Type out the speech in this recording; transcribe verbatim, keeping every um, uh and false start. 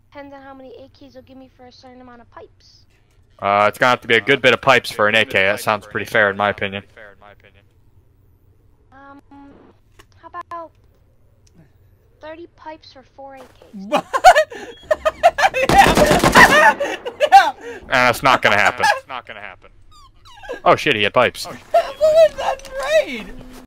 Depends on how many A Ks will give me for a certain amount of pipes. Uh, it's gonna have to be a good bit of pipes for an A K. That sounds pretty fair in my opinion. Um, how about thirty pipes for four A Ks? What? yeah. yeah. And that's not gonna happen. It's not gonna happen. Oh shit, he had pipes. What was that trade?